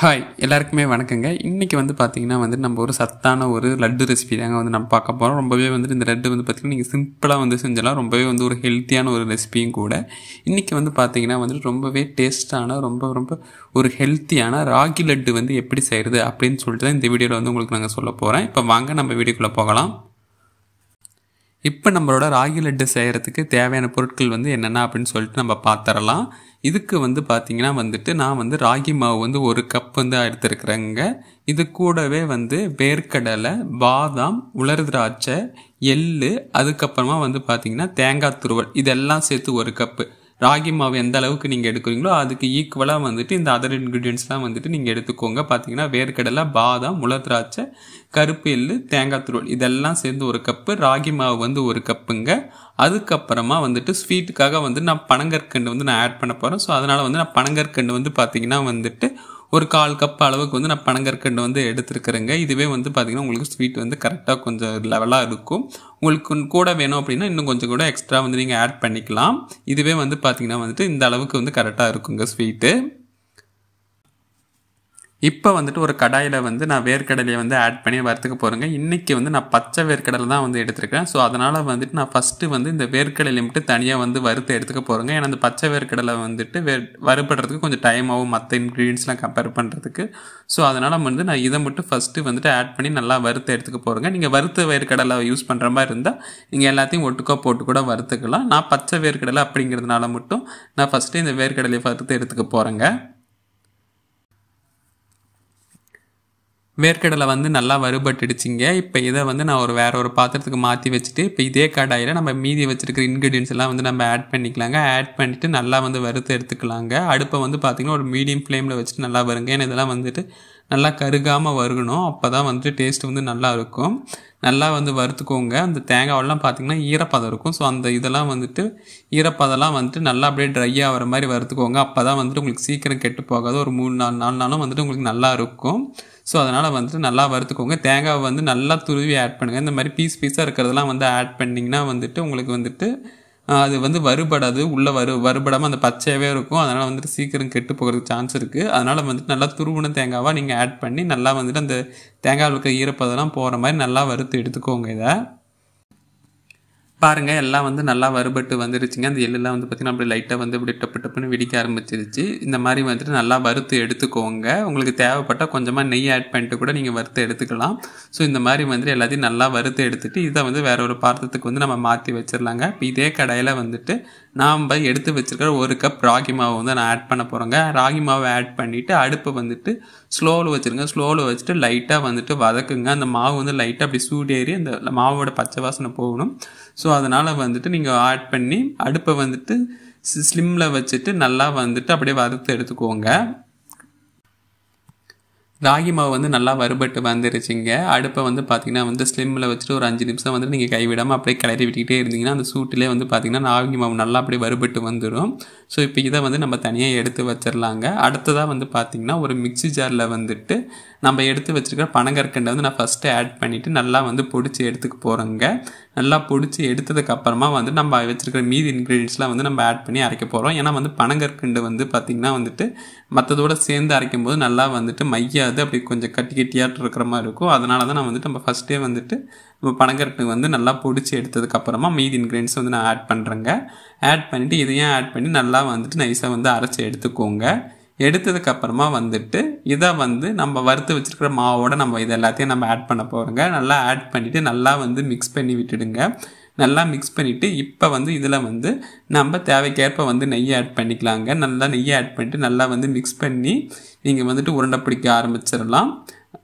Hi எல்லாருக்குமே வணக்கங்க. இன்றைக்கி பார்த்தீங்கன்னா நம்ம ஒரு சத்தான ஒரு லட்டு ரெசிபி தாங்க நம்ம பார்க்க போகிறோம். ரொம்பவே இந்த லட்டு பார்த்தீங்கன்னா நீங்கள் சிம்பிளாக செஞ்சலாம். ரொம்பவே ஒரு ஹெல்த்தியான ஒரு ரெசிபியும் கூட. இன்றைக்கி பார்த்தீங்கன்னா ரொம்பவே டேஸ்ட்டான ரொம்ப ஒரு ஹெல்த்தியான ராகி லட்டு எப்படி செய்கிறது அப்படின்னு சொல்லிட்டு தான் இந்த வீடியோவில் உங்களுக்கு நாங்கள் சொல்ல போகிறேன். இப்போ வாங்க நம்ம வீடியோக்குள்ளே போகலாம். இப்போ நம்மளோட ராகி லட்டு செய்கிறதுக்கு தேவையான பொருட்கள் என்னென்ன அப்படின்னு சொல்லிட்டு நம்ம பார்த்துடலாம். இதுக்கு பார்த்தீங்கன்னா நான் ராகி மாவு ஒரு கப் எடுத்துருக்குறேங்க. இது கூடவே வேர்க்கடலை, பாதாம், உலர் திராட்சை, எள்ளு, அதுக்கப்புறமா பார்த்தீங்கன்னா தேங்காய் துருவல், இதெல்லாம் சேர்த்து ஒரு கப்பு. ராகி மாவு எந்த அளவுக்கு நீங்கள் எடுக்கிறீங்களோ அதுக்கு ஈக்குவலாக இந்த அதர் இன்க்ரீடியன்ஸ்லாம் நீங்கள் எடுத்துக்கோங்க. பார்த்தீங்கன்னா வேர்க்கடலை, பாதாம், உலர் திராட்சை, கருப்பு எள்ளு, தேங்காய் துருவல் இதெல்லாம் சேர்ந்து ஒரு கப்பு. ராகி மாவு ஒரு கப்புங்க. அதுக்கப்புறமா ஸ்வீட்டுக்காக நான் பனங்கற்கண்டு நான் ஆட் பண்ண போகிறேன். ஸோ அதனால் நான் பனங்கற்கண்டு பார்த்தீங்கன்னா ஒரு 1/4 கப் அளவுக்கு நான் பனங்கற்கண்டு எடுத்துருக்குறேங்க. இதுவே பார்த்தீங்கன்னா உங்களுக்கு ஸ்வீட் கரெக்டாக கொஞ்சம் லெவலாக இருக்கும். உங்களுக்கு கூட வேணும் அப்படின்னா இன்னும் கொஞ்சம் கூட எக்ஸ்ட்ரா நீங்கள் ஆட் பண்ணிக்கலாம். இதுவே பார்த்தீங்கன்னா இந்த அளவுக்கு கரெக்டாக இருக்குங்க ஸ்வீட்டு. இப்போ ஒரு கடாயில் நான் வேர்க்கடலையை ஆட் பண்ணி வறுத்துக்க போகிறேங்க. இன்றைக்கி நான் பச்சை வேர்க்கடலை தான் எடுத்துருக்கேன். ஸோ அதனால் நான் ஃபஸ்ட்டு இந்த வேர்க்கடலையை மட்டும் தனியாக வறுத்து எடுத்துக்க போகிறேங்க. ஏன்னா அந்த பச்சை வேர்க்கடலை வறுபடுறதுக்கு கொஞ்சம் டைம் ஆகும் மற்ற இன்க்ரீடியன்ஸ்லாம் கம்பேர் பண்ணுறதுக்கு. ஸோ அதனால் நான் இதை மட்டும் ஃபஸ்ட்டு ஆட் பண்ணி நல்லா வறுத்து எடுத்துக்க போகிறேங்க. நீங்கள் வறுத்த வேர்க்கடலை யூஸ் பண்ணுற மாதிரி இருந்தால் நீங்கள் எல்லாத்தையும் ஒட்டுக்கா போட்டு கூட வறுத்துக்கலாம். நான் பச்சை வேர்க்கடலை அப்படிங்கிறதுனால மட்டும் நான் ஃபஸ்ட்டு இந்த வேர்க்கடலையை வறுத்து எடுத்துக்க போகிறேங்க. வேர்க்கடலை நல்லா வறுபட்டுடுச்சிங்க. இப்போ இதை நான் வேறு ஒரு பாத்திரத்துக்கு மாற்றி வச்சுட்டு இப்போ இதே கடாயில் நம்ம மீதி வச்சுருக்கிற இன்க்ரீடியன்ஸ் எல்லாம் நம்ம ஆட் பண்ணிக்கலாங்க. ஆட் பண்ணிவிட்டு நல்லா வறுத்து எடுத்துக்கலாங்க. அடுப்பை பார்த்திங்கன்னா ஒரு மீடியம் ஃப்ளேமில் வச்சுட்டு நல்லா வருங்க. ஏன்னா இதெல்லாம் நல்லா கருகாமல் வருகணும். அப்போ தான் டேஸ்ட் நல்லா இருக்கும். நல்லா வறுத்துக்கோங்க. அந்த தேங்காவெல்லாம் பார்த்திங்கன்னா ஈரப்பதம் இருக்கும். ஸோ அந்த இதெல்லாம் ஈரப்பதெல்லாம் நல்லா அப்படியே ட்ரை ஆகிற மாதிரி வறுத்துக்கோங்க. அப்போ தான் உங்களுக்கு சீக்கிரம் கெட்டு போகாது. ஒரு 3-4 நாளும் உங்களுக்கு நல்லா இருக்கும். ஸோ அதனால் நல்லா வறுத்துக்கோங்க. தேங்காவை நல்லா துருவி ஆட் பண்ணுங்கள். இந்த மாதிரி பீஸாக இருக்கிறதெல்லாம் ஆட் பண்ணிங்கன்னா உங்களுக்கு அது வறுபடாது. உள்ளே வறுபடாமல் அந்த பச்சையாகவே இருக்கும். அதனால் சீக்கிரம் கெட்டு போகிறதுக்கு சான்ஸ் இருக்குது. அதனால் நல்லா துருவின தேங்காவாக நீங்கள் ஆட் பண்ணி நல்லா அந்த தேங்காவில் இருக்கிற ஈரப்பதெல்லாம் போகிற மாதிரி நல்லா வறுத்து எடுத்துக்கோங்க. இதை பாருங்கள், எல்லாம் நல்லா வறுபட்டு வந்துருச்சுங்க. அந்த எள்ளெல்லாம் பார்த்திங்கன்னா அப்படி லைட்டாக இப்படி டப்புன்னு வெடிக்க ஆரம்பிச்சிருச்சு. இந்த மாதிரி நல்லா வறுத்து எடுத்துக்கோங்க. உங்களுக்கு தேவைப்பட்டால் கொஞ்சமாக நெய் ஆட் பண்ணிட்டு கூட நீங்கள் வறுத்து எடுத்துக்கலாம். ஸோ இந்த மாதிரி எல்லாத்தையும் நல்லா வறுத்து எடுத்துகிட்டு இதை வேறு ஒரு பாத்திரத்துக்கு நம்ம மாற்றி வச்சிடலாங்க. இப்போ இதே கடாயில் நாம் எடுத்து வச்சுருக்கிற 1 கப் ராகி மாவு நான் ஆட் பண்ண போகிறோங்க. ராகி மாவை ஆட் பண்ணிவிட்டு அடுப்பை ஸ்லோவில் வச்சுருங்க. ஸ்லோவில் வச்சுட்டு லைட்டாக வதக்குங்க. அந்த மாவு லைட்டாக அப்படி சூடேறி அந்த மாவோட பச்சை வாசனை போகணும். ஸோ அதனால் நீங்கள் ஆட் பண்ணி அடுப்பை ஸ்லிம்மில் வச்சுட்டு நல்லா அப்படியே வறுத்து எடுத்துக்கோங்க. ராகி மாவு நல்லா வறுபட்டு வந்துருச்சுங்க. அடுப்பை பார்த்திங்கன்னா ஸ்லிம்மில் வச்சுட்டு ஒரு 5 நிமிஷம் நீங்கள் கைவிடாமல் அப்படியே கிளறி விட்டுக்கிட்டே இருந்தீங்கன்னா அந்த சூட்டிலே பார்த்திங்கன்னா ராகி மாவு நல்லா அப்படியே வறுபட்டு வந்துடும். ஸோ இப்போ இதை நம்ம தனியாக எடுத்து வச்சிடலாங்க. அடுத்ததாக பார்த்திங்கன்னா ஒரு மிக்ஸி ஜாரில் நம்ம எடுத்து வச்சுருக்கிற பனங்கற்கண்டை நான் ஃபஸ்ட்டு ஆட் பண்ணிவிட்டு நல்லா பொடிச்சு எடுத்துக்க போகிறோங்க. நல்லா பொடிச்சு எடுத்ததுக்கப்புறமா நம்ம வச்சுருக்கிற மீதி இன்க்ரீடியன்ஸ்லாம் நம்ம ஆட் பண்ணி அரைக்க போகிறோம். ஏன்னா பனங்கற்கண்டு பார்த்திங்கன்னா மற்றதோடு சேர்ந்து அரைக்கும் போது நல்லா மையாது அப்படி கொஞ்சம் கட்டியாட்டு இருக்கிற மாதிரி இருக்கும். அதனால தான் நான் நம்ம ஃபஸ்ட்டே நம்ம பனங்கற்கண்டு நல்லா பொடிச்சு எடுத்ததுக்கப்புறமா மீதி இன்க்ரீடியன்ஸ் நான் ஆட் பண்ணுறேங்க. ஆட் பண்ணிவிட்டு இதையும் ஆட் பண்ணி நல்லா நைஸாக அரைச்சி எடுத்துக்கோங்க. எடுத்ததுக்கப்புறமா இதை நம்ம வறுத்து வச்சுருக்கிற மாவோட நம்ம இது எல்லாத்தையும் நம்ம ஆட் பண்ண போகிறோங்க. நல்லா ஆட் பண்ணிவிட்டு நல்லா மிக்ஸ் பண்ணி விட்டுடுங்க. நல்லா மிக்ஸ் பண்ணிவிட்டு இப்போ இதில் நம்ம தேவைக்கேற்ப நெய் ஆட் பண்ணிக்கலாங்க. நல்லா நெய் ஆட் பண்ணிவிட்டு நல்லா மிக்ஸ் பண்ணி நீங்கள் உருண்டை பிடிக்க ஆரம்பிச்சிடலாம்.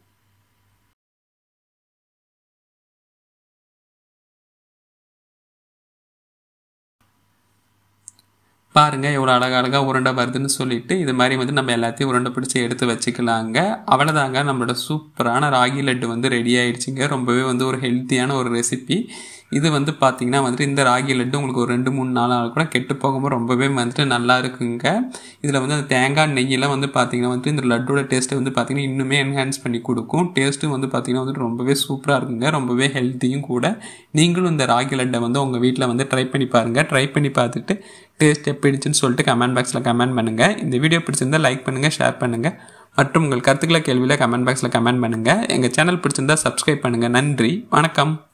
பாருங்கள் எவ்வளோ அழகாக உருண்டை வருதுன்னு சொல்லிவிட்டு இது மாதிரி நம்ம எல்லாத்தையும் உருண்டை பிடிச்சி எடுத்து வச்சுக்கலாங்க. அவ்வளோதாங்க, நம்மளோட சூப்பரான ராகி லட்டு ரெடி ஆகிடுச்சிங்க. ரொம்பவே ஒரு ஹெல்த்தியான ஒரு ரெசிபி. இது பார்த்திங்கன்னா இந்த ராகி லட்டு உங்களுக்கு ஒரு 2-3 நாள் கூட கெட்டு போகும்போது ரொம்பவே நல்லா இருக்குங்க. இதில் அந்த தேங்காய் நெய்யெல்லாம் பார்த்திங்கன்னா இந்த லட்டோட டேஸ்ட்டை பார்த்திங்கன்னா இன்னுமே என்ஹான்ஸ் பண்ணி கொடுக்கும். டேஸ்ட்டும் பார்த்திங்கன்னா ரொம்பவே சூப்பராக இருக்குங்க. ரொம்பவே ஹெல்த்தியும் கூட. நீங்களும் இந்த ராகி லட்டை உங்கள் வீட்டில் ட்ரை பண்ணி பாருங்கள். ட்ரை பண்ணி பார்த்துட்டு டேஸ்ட் எப்படி இருந்துச்சுன்னு சொல்லிட்டு கமெண்ட் பாக்ஸில் கமெண்ட் பண்ணுங்கள். இந்த வீடியோ பிடிச்சிருந்தால் லைக் பண்ணுங்கள், ஷேர் பண்ணுங்கள். மற்றும் உங்கள் கருத்துக்களை கேள்வியில் கமெண்ட் பாக்ஸில் கமெண்ட் பண்ணுங்கள். எங்கள் சேனல் பிடிச்சிருந்தா சப்ஸ்கிரைப் பண்ணுங்கள். நன்றி, வணக்கம்.